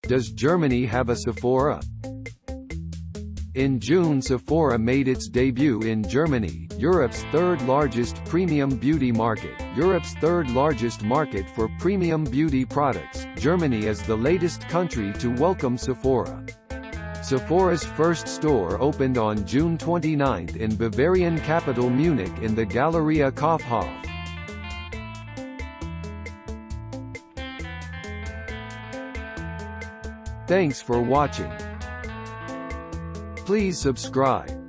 Does Germany have a Sephora? In June, Sephora made its debut in Germany, Europe's third-largest premium beauty market. Europe's third-largest market for premium beauty products, Germany is the latest country to welcome Sephora. Sephora's first store opened on June 29 in Bavarian capital Munich in the Galeria Kaufhof. Thanks for watching. Please subscribe.